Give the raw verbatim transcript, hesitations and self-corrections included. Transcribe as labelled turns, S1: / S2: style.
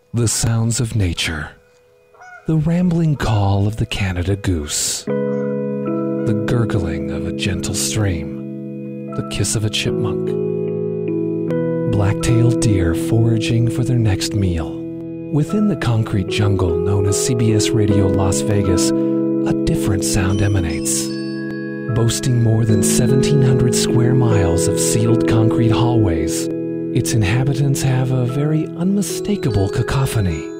S1: The sounds of nature. The rambling call of the Canada goose. The gurgling of a gentle stream. The kiss of a chipmunk. Black-tailed deer foraging for their next meal. Within the concrete jungle known as C B S Radio Las Vegas, a different sound emanates. Boasting more than seventeen hundred square miles of sealed concrete hallways, its inhabitants have a very unmistakable cacophony.